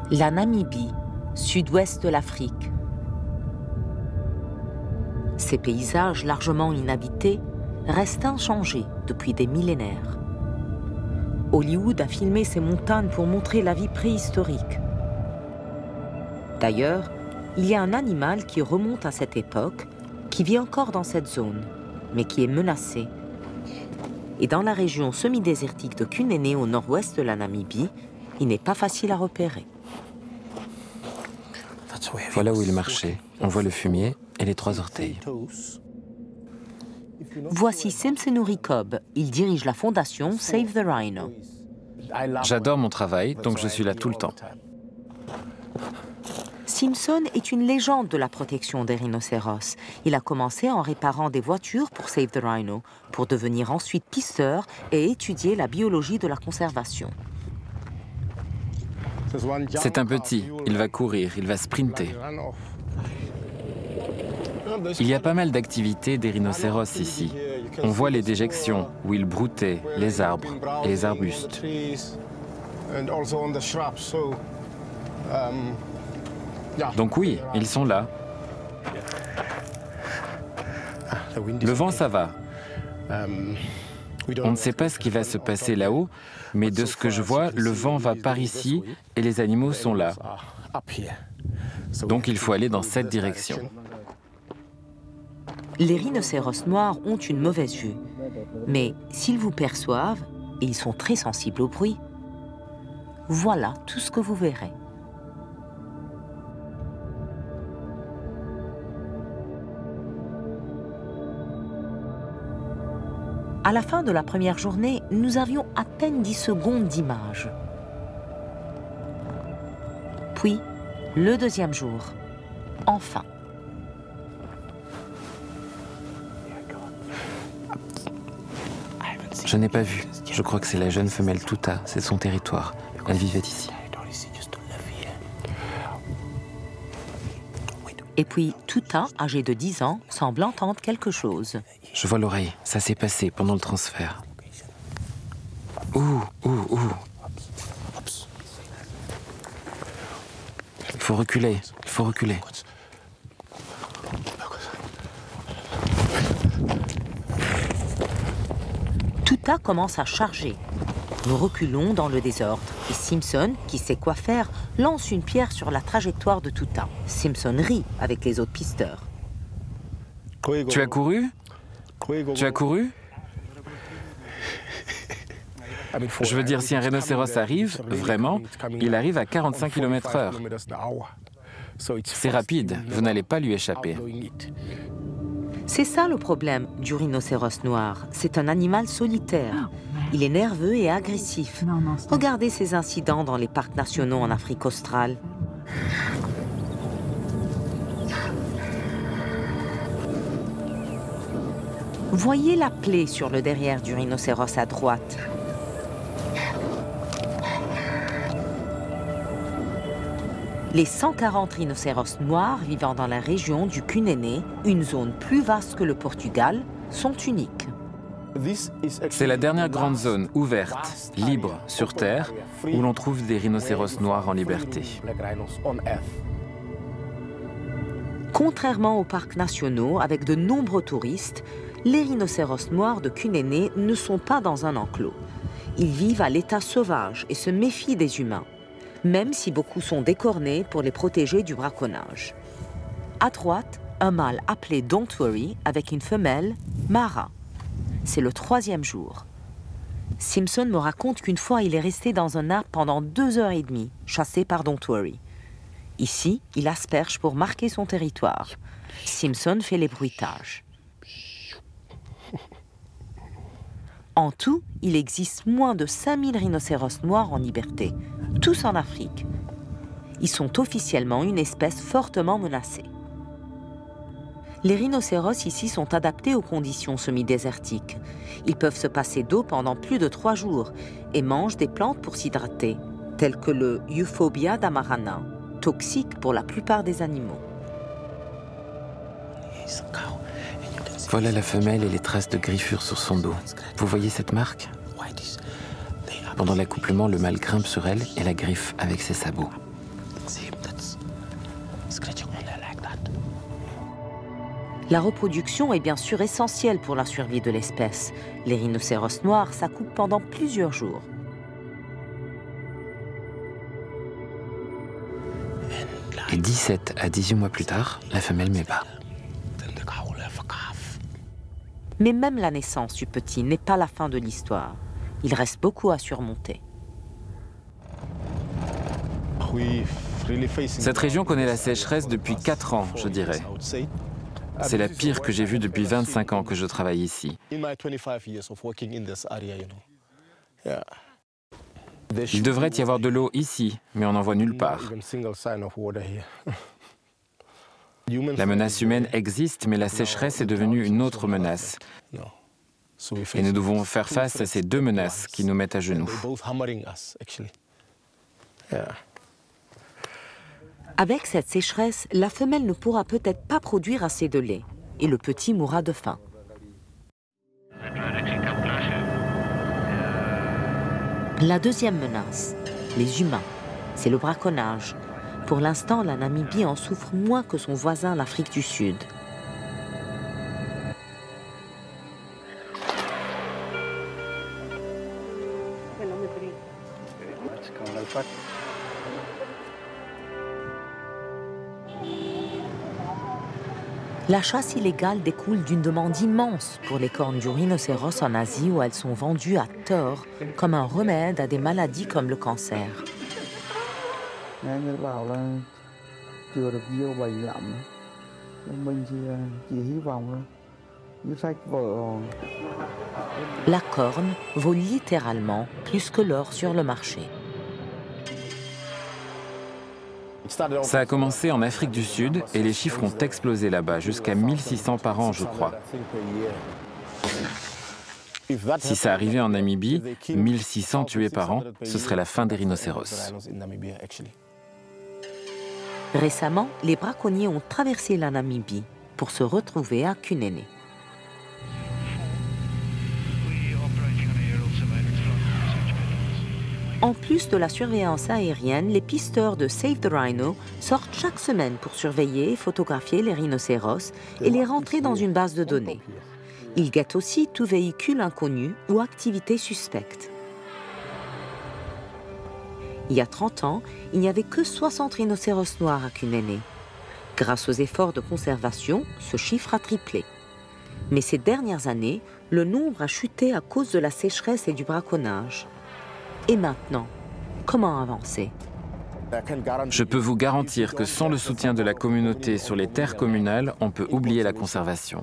La Namibie, sud-ouest de l'Afrique. Ces paysages largement inhabités restent inchangés depuis des millénaires. Hollywood a filmé ces montagnes pour montrer la vie préhistorique. D'ailleurs, il y a un animal qui remonte à cette époque, qui vit encore dans cette zone, mais qui est menacé. Et dans la région semi-désertique de Kunene, au nord-ouest de la Namibie, il n'est pas facile à repérer. Voilà où il marchait. On voit le fumier et les 3 orteils. Voici Simson Cobb. Il dirige la fondation Save the Rhino. J'adore mon travail, donc je suis là tout le temps. Simpson est une légende de la protection des rhinocéros. Il a commencé en réparant des voitures pour Save the Rhino, pour devenir ensuite pisteur et étudier la biologie de la conservation. C'est un petit, il va courir, il va sprinter. Il y a pas mal d'activités des rhinocéros ici. On voit les déjections où ils broutaient les arbres et les arbustes. Donc oui, ils sont là. Le vent, ça va. On ne sait pas ce qui va se passer là-haut, mais de ce que je vois, le vent va par ici et les animaux sont là. Donc il faut aller dans cette direction. Les rhinocéros noirs ont une mauvaise vue, mais s'ils vous perçoivent, et ils sont très sensibles au bruit, voilà tout ce que vous verrez. À la fin de la première journée, nous avions à peine 10 secondes d'image. Puis, le deuxième jour, enfin. Je n'ai pas vu. Je crois que c'est la jeune femelle Tuta, c'est son territoire. Elle vivait ici. Et puis, Tuta, âgé de 10 ans, semble entendre quelque chose. Je vois l'oreille, ça s'est passé pendant le transfert. Ouh. Il faut reculer. Tuta commence à charger. Nous reculons dans le désordre et Simpson, qui sait quoi faire, lance une pierre sur la trajectoire de Tuta. Simpson rit avec les autres pisteurs. Tu as couru ? Je veux dire, si un rhinocéros arrive, vraiment, il arrive à 45 km/h. C'est rapide, vous n'allez pas lui échapper. C'est ça le problème du rhinocéros noir. C'est un animal solitaire. Il est nerveux et agressif. Regardez ces incidents dans les parcs nationaux en Afrique australe. Voyez la plaie sur le derrière du rhinocéros à droite. Les 140 rhinocéros noirs vivant dans la région du Kunene, une zone plus vaste que le Portugal, sont uniques. C'est la dernière grande zone ouverte, libre, sur Terre, où l'on trouve des rhinocéros noirs en liberté. Contrairement aux parcs nationaux, avec de nombreux touristes, les rhinocéros noirs de Kunene ne sont pas dans un enclos. Ils vivent à l'état sauvage et se méfient des humains, même si beaucoup sont décornés pour les protéger du braconnage. À droite, un mâle appelé Don't Worry avec une femelle, Mara. C'est le 3e jour. Simpson me raconte qu'une fois, il est resté dans un arbre pendant 2h30, chassé par Don't Worry. Ici, il asperge pour marquer son territoire. Simpson fait les bruitages. En tout, il existe moins de 5000 rhinocéros noirs en liberté, tous en Afrique. Ils sont officiellement une espèce fortement menacée. Les rhinocéros ici sont adaptés aux conditions semi-désertiques. Ils peuvent se passer d'eau pendant plus de 3 jours et mangent des plantes pour s'hydrater, telles que le Euphorbia damarana, toxique pour la plupart des animaux. Voilà la femelle et les traces de griffures sur son dos. Vous voyez cette marque ? Pendant l'accouplement, le mâle grimpe sur elle et la griffe avec ses sabots. La reproduction est bien sûr essentielle pour la survie de l'espèce. Les rhinocéros noirs s'accouplent pendant plusieurs jours. Et 17 à 18 mois plus tard, la femelle met bas. Mais même la naissance du petit n'est pas la fin de l'histoire. Il reste beaucoup à surmonter. Cette région connaît la sécheresse depuis 4 ans, je dirais. C'est la pire que j'ai vue depuis 25 ans que je travaille ici. Il devrait y avoir de l'eau ici, mais on n'en voit nulle part. La menace humaine existe, mais la sécheresse est devenue une autre menace. Et nous devons faire face à ces deux menaces qui nous mettent à genoux. Avec cette sécheresse, la femelle ne pourra peut-être pas produire assez de lait et le petit mourra de faim. La deuxième menace, les humains, c'est le braconnage. Pour l'instant, la Namibie en souffre moins que son voisin, l'Afrique du Sud. La chasse illégale découle d'une demande immense pour les cornes du rhinocéros en Asie où elles sont vendues à tort comme un remède à des maladies comme le cancer. La corne vaut littéralement plus que l'or sur le marché. Ça a commencé en Afrique du Sud et les chiffres ont explosé là-bas, jusqu'à 1600 par an, je crois. Si ça arrivait en Namibie, 1600 tués par an, ce serait la fin des rhinocéros. Récemment, les braconniers ont traversé la Namibie pour se retrouver à Kunene. En plus de la surveillance aérienne, les pisteurs de Save the Rhino sortent chaque semaine pour surveiller et photographier les rhinocéros et les rentrer dans une base de données. Ils guettent aussi tout véhicule inconnu ou activité suspecte. Il y a 30 ans, il n'y avait que 60 rhinocéros noirs à Kunene. Grâce aux efforts de conservation, ce chiffre a triplé. Mais ces dernières années, le nombre a chuté à cause de la sécheresse et du braconnage. Et maintenant, comment avancer? Je peux vous garantir que sans le soutien de la communauté sur les terres communales, on peut oublier la conservation.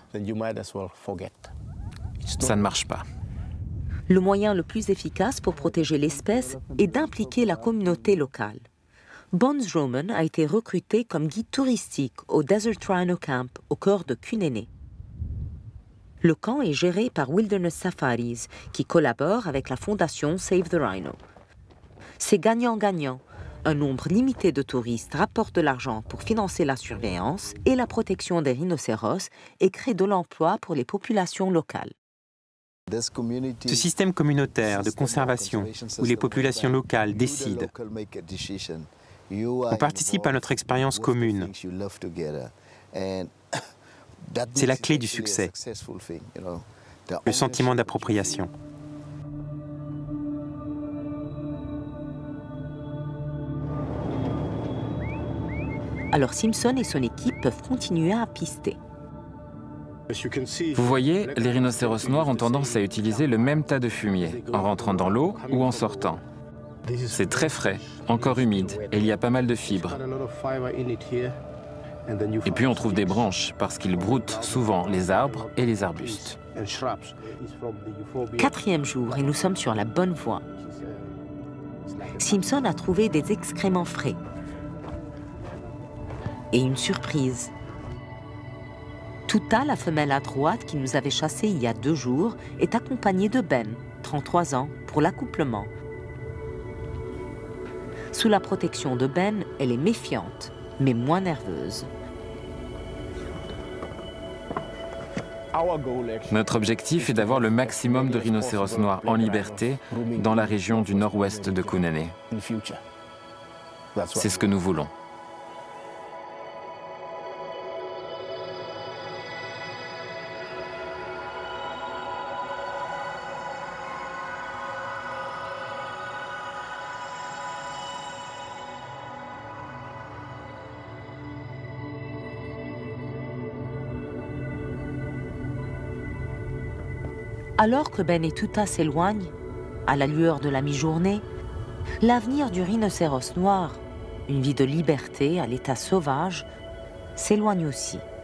Ça ne marche pas. Le moyen le plus efficace pour protéger l'espèce est d'impliquer la communauté locale. Bones Roman a été recruté comme guide touristique au Desert Rhino Camp au cœur de Kunene. Le camp est géré par Wilderness Safaris, qui collabore avec la fondation Save the Rhino. C'est gagnant-gagnant. Un nombre limité de touristes rapporte de l'argent pour financer la surveillance et la protection des rhinocéros et crée de l'emploi pour les populations locales. Ce système communautaire de conservation, où les populations locales décident, on participe à notre expérience commune. C'est la clé du succès, le sentiment d'appropriation. Alors Simpson et son équipe peuvent continuer à pister. Vous voyez, les rhinocéros noirs ont tendance à utiliser le même tas de fumier, en rentrant dans l'eau ou en sortant. C'est très frais, encore humide, et il y a pas mal de fibres. Et puis on trouve des branches, parce qu'ils broutent souvent les arbres et les arbustes. 4e jour et nous sommes sur la bonne voie. Simpson a trouvé des excréments frais. Et une surprise. Tuta, la femelle à droite qui nous avait chassés il y a 2 jours, est accompagnée de Ben, 33 ans, pour l'accouplement. Sous la protection de Ben, elle est méfiante, mais moins nerveuse. Notre objectif est d'avoir le maximum de rhinocéros noirs en liberté dans la région du nord-ouest de Kunene. C'est ce que nous voulons. Alors que Benetouta s'éloigne, à la lueur de la mi-journée, l'avenir du rhinocéros noir, une vie de liberté à l'état sauvage, s'éloigne aussi.